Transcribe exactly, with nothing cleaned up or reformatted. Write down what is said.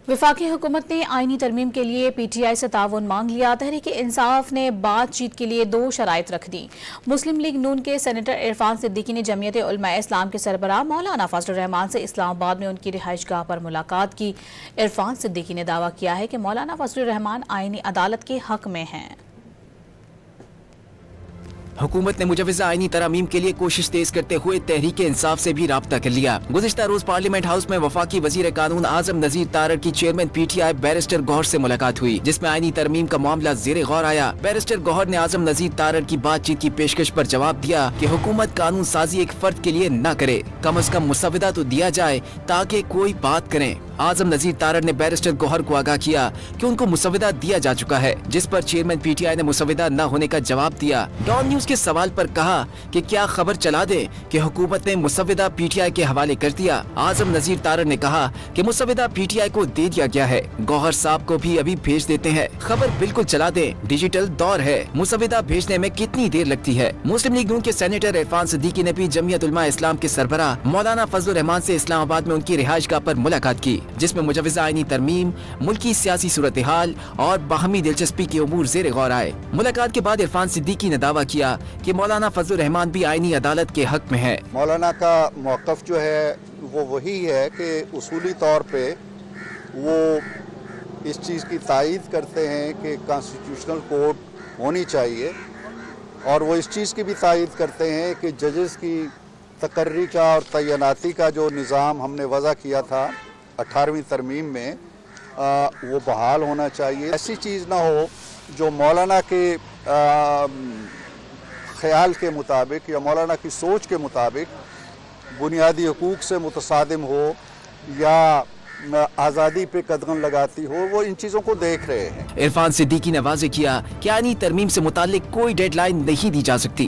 वफाकी हुकूमत ने आईनी तरमीम के लिए पी टी आई से ताउन मांग लिया। तहरीक इंसाफ ने बातचीत के लिए दो शराइत रख दी। मुस्लिम लीग नून के सेनेटर इरफान सिद्दीकी ने जमीयत उलमा इस्लाम के सरबराह मौलाना फजलुर रहमान से इस्लामाबाद में उनकी रिहाइश गाह पर मुलाकात की। इरफान सिद्दीकी ने दावा किया है कि मौलाना फजलुर रहमान आईनी अदालत के हक में हैं। हुकूमत ने मुजवजा आईनी तरमीम के लिए कोशिश तेज करते हुए तहरीक इंसाफ से भी राब्ता कर लिया। गुज़िश्ता रोज पार्लियामेंट हाउस में वफाकी वजीर कानून आजम नजीर तारड़ की chairman P T I barrister Gohar से मुलाकात हुई, जिसमें आईनी तरमीम का मामला जेरे गौर आया। बैरिस्टर गौहर ने आजम नजीर तारड़ की बातचीत की पेशकश पर जवाब दिया कि हुकूमत कानून साजी एक फर्द के लिए न करे, कम अज कम मुसविदा तो दिया जाए ताकि कोई बात करें। आजम नजीर तारड़ ने बैरिस्टर गौहर को आगाह किया कि उनको मुसविदा दिया जा चुका है, जिस पर चेयरमैन पी टी आई ने मुसविदा न होने का जवाब दिया। डॉन न्यूज के सवाल पर कहा कि क्या खबर चला दे कि हुकूमत ने मुसविदा पी टी आई के हवाले कर दिया। आजम नजीर तारड़ ने कहा कि मुसविदा पी टी आई को दे दिया गया है, गौहर साहब को भी अभी भेज देते हैं। खबर बिल्कुल चला दे, डिजिटल दौर है, मुसविदा भेजने में कितनी देर लगती है। मुस्लिम लीग नून के सेनेटर इरफान सिद्दीकी ने भी जमीयत उलमा इस्लाम के सरबराह मौलाना फजलुर रहमान से इस्लामाबाद में उनकी रिहाइश गाह पर मुलाकात की, जिसमें मुजवजा आईनी तरमीम, मुल्की सियासी सूरत हाल और बाहमी दिलचस्पी के उमूर जेरे गौर आए। मुलाकात के बाद इरफान सिद्दीकी ने दावा किया कि मौलाना फजलुर रहमान भी आईनी अदालत के हक में है। मौलाना का मौक़िफ़ जो है वो वही है कि उसूली तौर पे वो इस चीज़ की तायीद करते हैं कि कॉन्स्टिट्यूशनल कोर्ट होनी चाहिए, और वो इस चीज़ की भी तायीद करते हैं कि जजेस की तकर्री का और तैनाती का जो निज़ाम हमने वज़ा किया था अठारहवीं तरमीम में, आ, वो बहाल होना चाहिए। ऐसी चीज़ ना हो जो मौलाना के आ, ख्याल के मुताबिक या मौलाना की सोच के मुताबिक बुनियादी हकूक़ से मुतसादिम हो या आज़ादी पे कदम लगाती हो। वो इन चीज़ों को देख रहे हैं। इरफान सिद्दीकी ने वाज़ेह किया कि आईनी तरमीम से मुताल्लिक कोई डेडलाइन नहीं दी जा सकती।